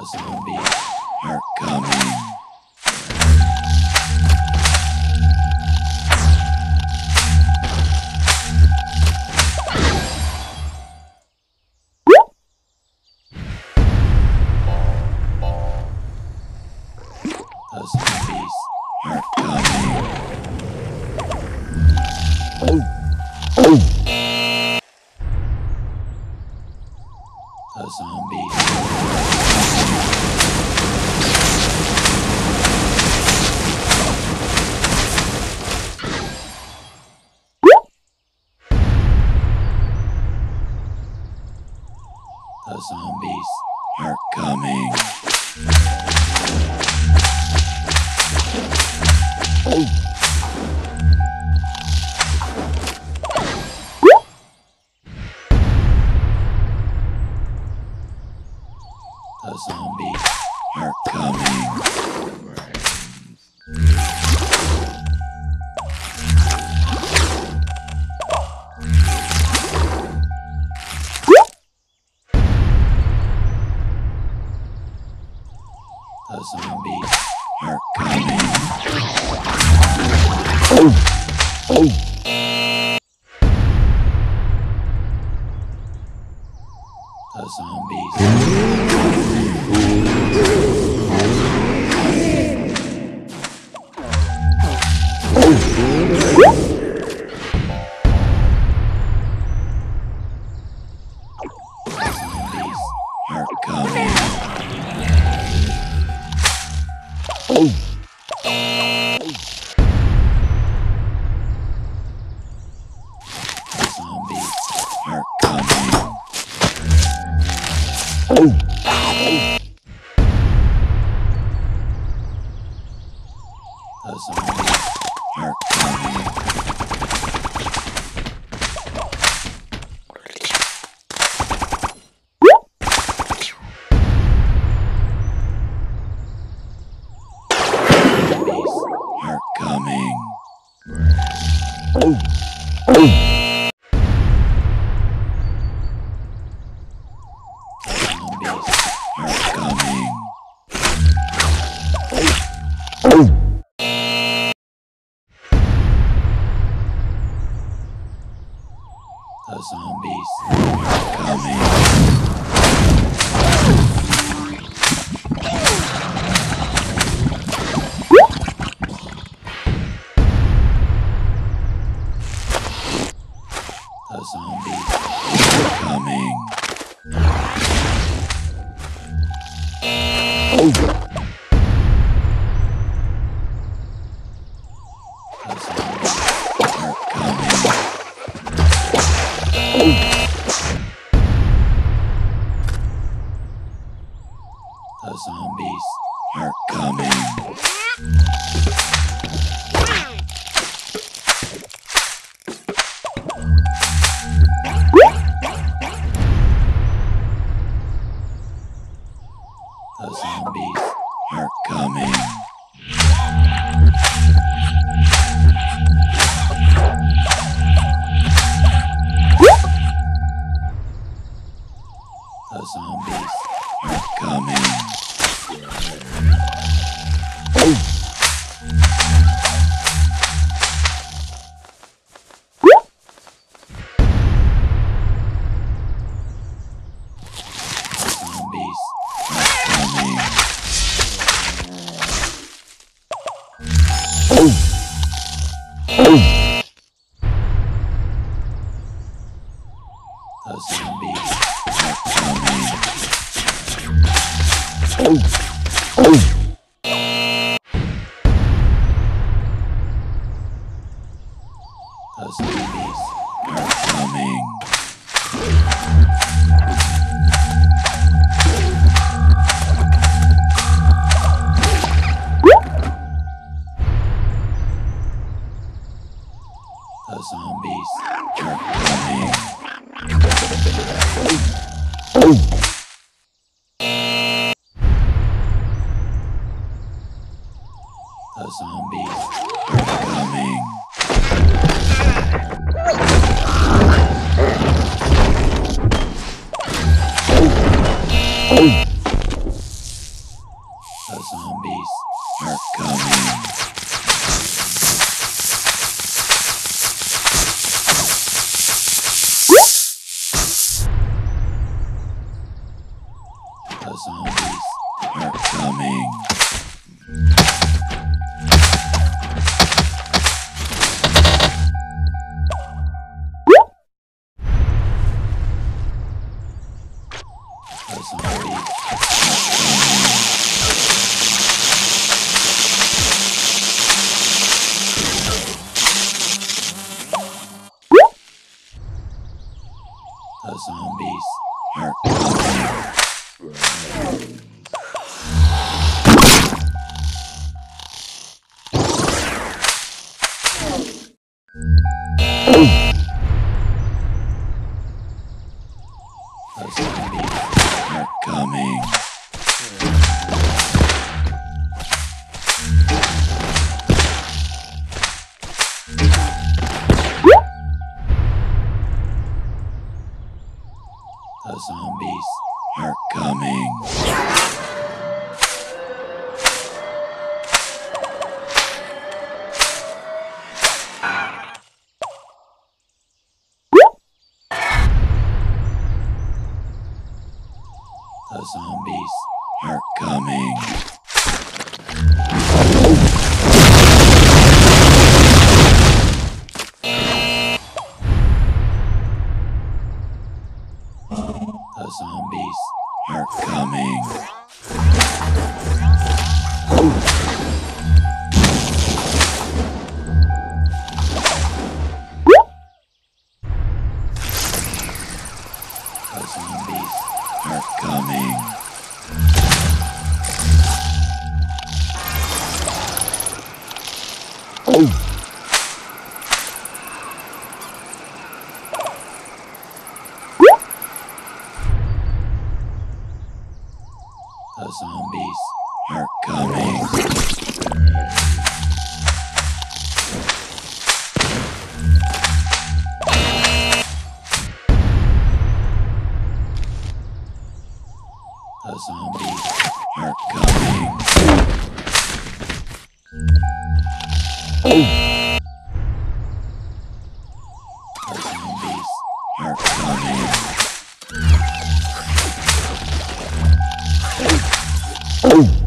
zombies are coming. The zombies are coming. The zombies. The zombies are coming. The zombies are coming. The zombies are coming. The zombies. Are coming. The zombies are coming. The zombies are coming. Are coming. Zombies are coming. The zombies are coming. The zombies are coming. The zombies are coming. The zombies are coming. The zombies are coming. The zombies are coming. Zombies are coming. The zombies are coming. The zombies are coming. The zombies are coming. The zombies are coming. The zombies are coming. The zombies are coming. The zombies are coming. The zombies are coming. The zombies are coming. The zombies are coming. The zombies are coming. The zombies are coming. The zombies are coming. The zombies are coming. The zombies are coming. Oh!